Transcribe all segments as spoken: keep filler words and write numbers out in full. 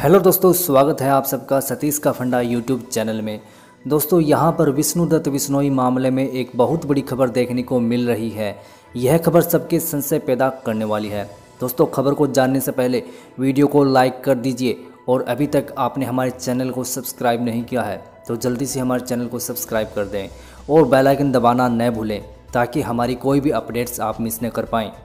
Hello दोस्तों, स्वागत है आप सबका सतीश का फंडा यूट्यूब चैनल में। दोस्तों, यहां पर विष्णुदत्त बिश्नोई मामले में एक बहुत बड़ी खबर देखने को मिल रही है। यह खबर सबके संशय पैदा करने वाली है। दोस्तों, खबर को जानने से पहले वीडियो को लाइक कर दीजिए और अभी तक आपने हमारे चैनल को सब्सक्राइब नहीं किया है तो जल्दी से हमारे चैनल को सब्सक्राइब कर दें और बेल आइकन दबाना न भूलें ताकि हमारी कोई भी अपडेट्स आप मिस न कर पाएँ।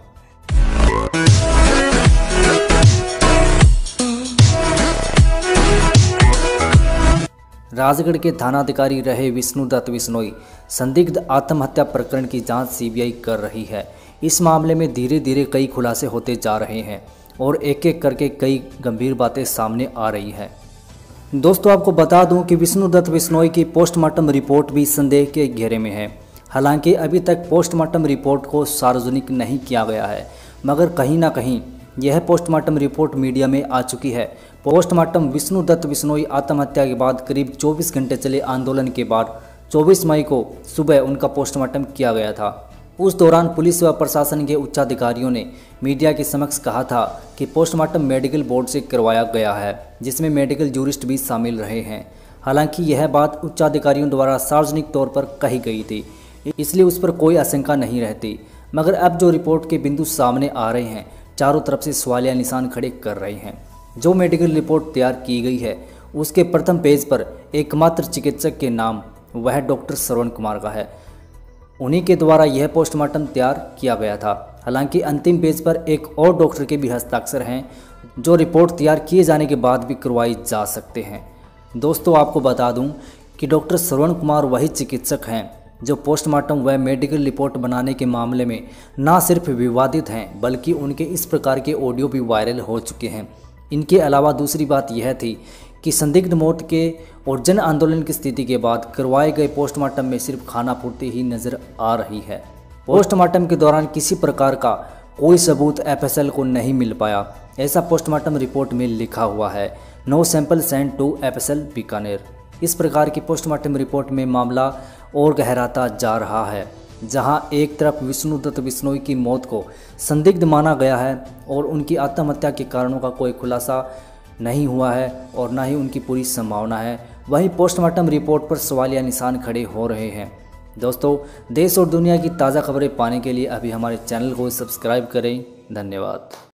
राजगढ़ के थानाधिकारी रहे विष्णुदत्त बिश्नोई संदिग्ध आत्महत्या प्रकरण की जांच सीबीआई कर रही है। इस मामले में धीरे धीरे कई खुलासे होते जा रहे हैं और एक एक करके कई गंभीर बातें सामने आ रही है। दोस्तों, आपको बता दूं कि विष्णुदत्त बिश्नोई की पोस्टमार्टम रिपोर्ट भी संदेह के घेरे में है। हालांकि अभी तक पोस्टमार्टम रिपोर्ट को सार्वजनिक नहीं किया गया है, मगर कहीं ना कहीं यह पोस्टमार्टम रिपोर्ट मीडिया में आ चुकी है। पोस्टमार्टम विष्णुदत्त बिश्नोई आत्महत्या के बाद करीब चौबीस घंटे चले आंदोलन के बाद चौबीस मई को सुबह उनका पोस्टमार्टम किया गया था। उस दौरान पुलिस व प्रशासन के उच्चाधिकारियों ने मीडिया के समक्ष कहा था कि पोस्टमार्टम मेडिकल बोर्ड से करवाया गया है, जिसमें मेडिकल जूरिस्ट भी शामिल रहे हैं। हालांकि यह बात उच्चाधिकारियों द्वारा सार्वजनिक तौर पर कही गई थी, इसलिए उस पर कोई आशंका नहीं रहती। मगर अब जो रिपोर्ट के बिंदु सामने आ रहे हैं, चारों तरफ से सवालिया निशान खड़े कर रहे हैं। जो मेडिकल रिपोर्ट तैयार की गई है उसके प्रथम पेज पर एकमात्र चिकित्सक के नाम वह डॉक्टर श्रवण कुमार का है। उन्हीं के द्वारा यह पोस्टमार्टम तैयार किया गया था। हालांकि अंतिम पेज पर एक और डॉक्टर के भी हस्ताक्षर हैं, जो रिपोर्ट तैयार किए जाने के बाद भी करवाई जा सकते हैं। दोस्तों, आपको बता दूं कि डॉक्टर श्रवण कुमार वही चिकित्सक हैं जो पोस्टमार्टम व मेडिकल रिपोर्ट बनाने के मामले में न सिर्फ विवादित हैं, बल्कि उनके इस प्रकार के ऑडियो भी वायरल हो चुके हैं। इनके अलावा दूसरी बात यह थी कि संदिग्ध मौत के और जन आंदोलन की स्थिति के बाद करवाए गए पोस्टमार्टम में सिर्फ खाना पूर्ति ही नजर आ रही है। पोस्टमार्टम के दौरान किसी प्रकार का कोई सबूत एफएसएल को नहीं मिल पाया, ऐसा पोस्टमार्टम रिपोर्ट में लिखा हुआ है। No sample send to FSL Bikaner. इस प्रकार की पोस्टमार्टम रिपोर्ट में मामला और गहराता जा रहा है, जहां एक तरफ विष्णुदत्त बिश्नोई की मौत को संदिग्ध माना गया है और उनकी आत्महत्या के कारणों का कोई खुलासा नहीं हुआ है और न ही उनकी पूरी संभावना है, वहीं पोस्टमार्टम रिपोर्ट पर सवालिया निशान खड़े हो रहे हैं। दोस्तों, देश और दुनिया की ताज़ा खबरें पाने के लिए अभी हमारे चैनल को सब्सक्राइब करें। धन्यवाद।